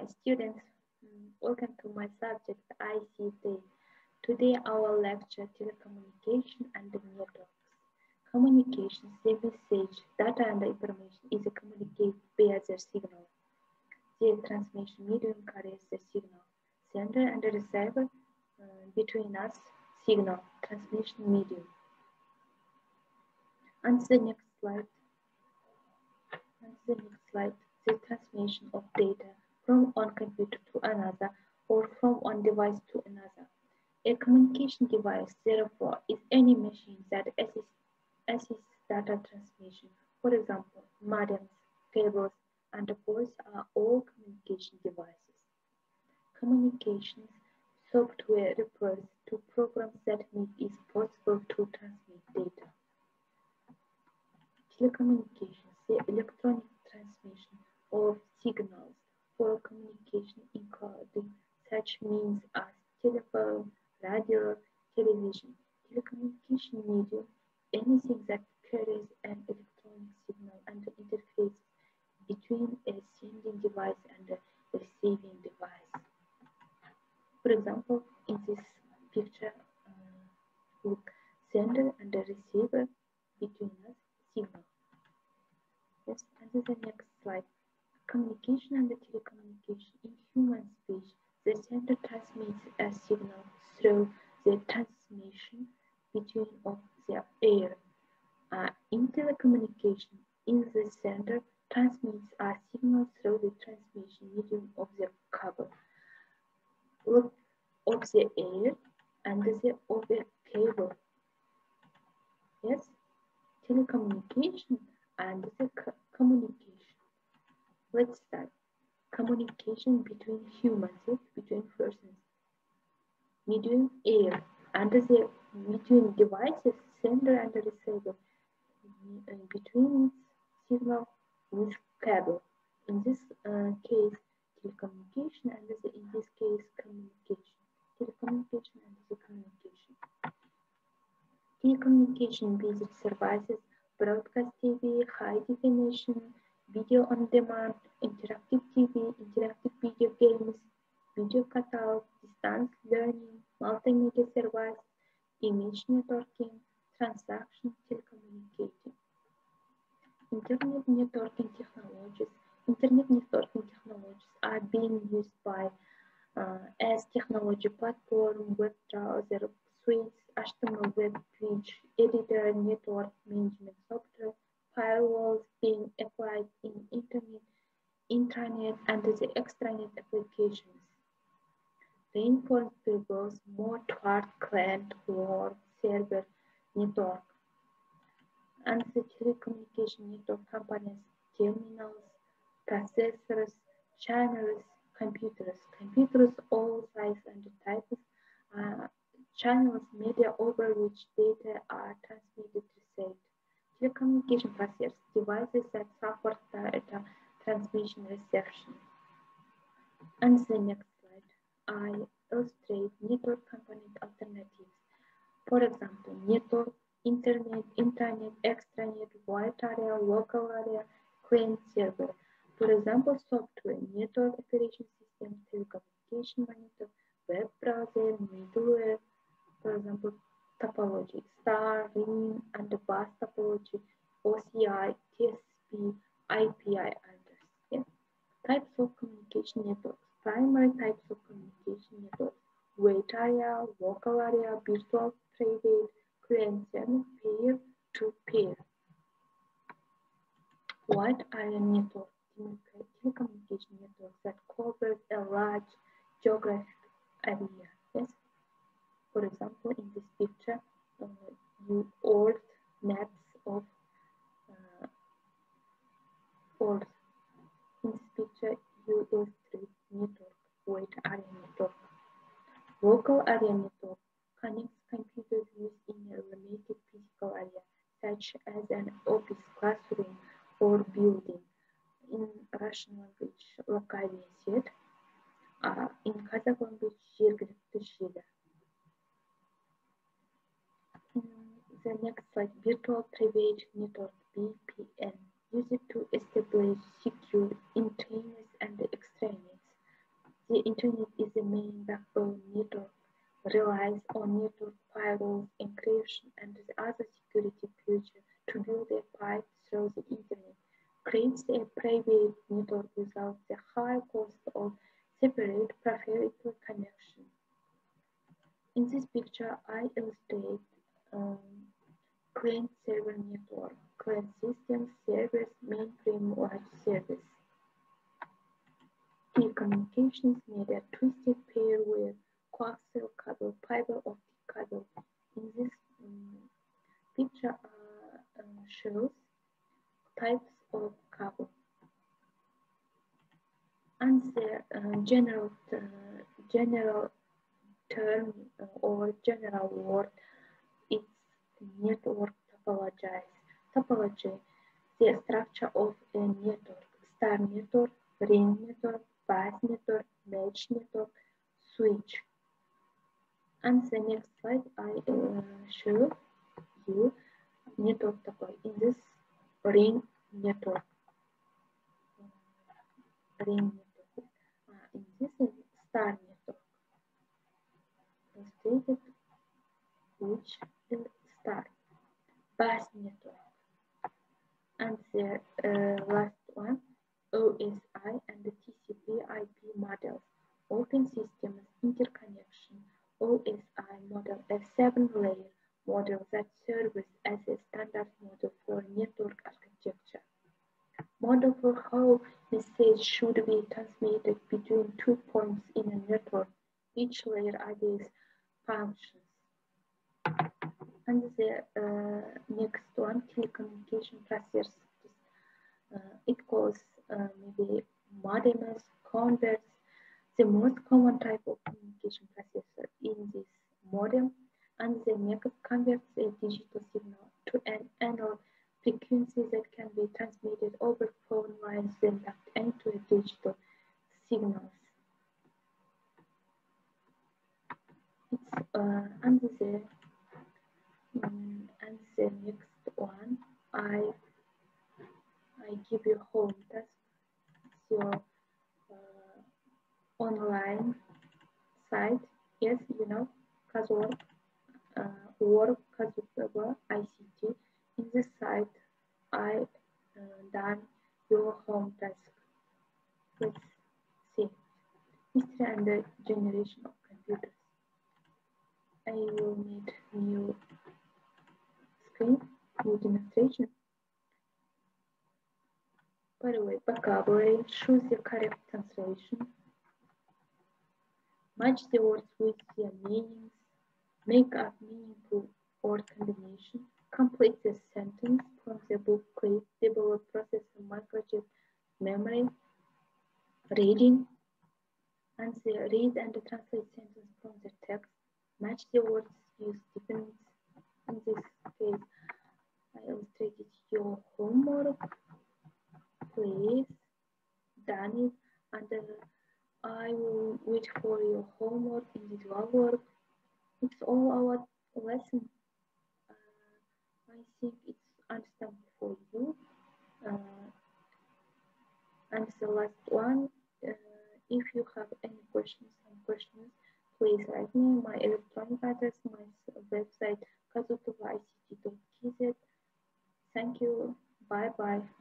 Students, welcome to my subject ICT. Today our lecture telecommunication and networks. Communications, the message, data and information is communicated via the signal. The transmission medium carries the signal. Sender and receiver between us, signal, transmission medium. On the next slide, the transmission of data from one computer to another or from one device to another. A communication device, therefore, is any machine that assists data transmission. For example, modems, cables, and ports are all communication devices. Communications software refers to programs that make it possible to transmit data. Telecommunications, the electronic transmission of signals for communication including such means as telephone, radio, television. Telecommunication medium, anything that carries an electronic signal and interfaces between a sending device and a receiving device. For example, in this picture, look, sender and receiver between us, signal. Yes, and the next slide. Communication and telecommunication in human speech. The sender transmits a signal through the transmission between of the air. In telecommunication, in the sender transmits a signal through the transmission medium of the cable of the air and the of the cable. Yes, telecommunication and the communication. Let's start. Communication between humans, between persons, medium air, and the between devices, sender and receiver, between signal with cable. In this case, telecommunication, and in this case, communication. Telecommunication and the communication. Telecommunication basic services, broadcast TV, high definition, video on demand, interactive TV, interactive video games, video catalog, distance learning, multimedia service, image networking, transaction telecommunicating. Internet networking technologies are being used by as technology platform, web browser, suites, HTML web page editor, network management software, firewalls being applied in intranet and the extranet applications. Reinforced purpose more toward client or server network. And the telecommunication network companies, terminals, processors, channels, computers all sizes and types, channels, media over which data are transmitted, received. Telecommunication processors, devices that support data transmission reception. On the next slide, I illustrate network component alternatives. For example, network, internet, intranet, extranet, wide area, local area, client server. For example, software, network operation system, telecommunication monitor, web browser, middleware. For example, topology, star, ring, and bus topology, OCI, TCP, IPI address. Yeah. Types of communication networks. Primary types of communication networks: wide area, local area, virtual, private, client server, peer-to-peer. Wide area network, telecommunication networks that covers a large geographic area. Yes. For example, in this picture, you old maps of Earth. In this picture, you illustrate network, wide area network. Local area network connects computers within a limited physical area, such as an office, classroom, or building. In Russian language, locальная сеть. In Kazakh language, жергілікті желі. The next slide, virtual private network, VPN, used to establish secure intranets and extranets. The Internet is the main backbone network, relies on network firewalls, encryption, and the other security features to build a pipe through the Internet, creates a private network without the high cost of separate proprietary connection. In this picture, I illustrate um, client server network, client systems, servers, mainframe web service. Telecommunications need a twisted pair with coaxial cable, fiber optic cable. In this picture shows types of cable. And the general term or general word is network topology. Topology, the structure of a network: star network, ring network, bus network, mesh network, switch. And the next slide, I show you network topology. In this ring network, in this is star network, illustrated which is star, bus network, and the last one, OSI and the TCP/IP models, open systems interconnection. OSI model, a 7-layer model that serves as a standard model for network architecture. Model for how message should be transmitted between 2 points in a network. Each layer adds functions. And the next one, telecommunication processors. It calls maybe modems, converts. The most common type of communication processor in this modem, and the next converts a digital signal to an analog frequency that can be transmitted over phone lines, then back into a digital signals. It's and the next one, I give you home task. It's your online site. Yes, you know, Kazwork, work Kazukawa ICT. In this site, I done your home task. Let's see. History and the generation of computers. I will need new screen, new demonstration. By the way, vocabulary, choose the correct translation. Match the words with their meanings. Make up meaningful word combination. Complete the sentence from the book. Click, develop, processor, microchip, memory, reading, and read and translate sentence from the text. Match the words, use different. In this case, I illustrated your homework. Please, done it, and I will wait for your homework, individual work. It's all our lesson. I think it's understandable for you. And the last one, if you have any questions, please write me. My electronic address, my website, kazutovaICT.kz. Thank you. Bye bye.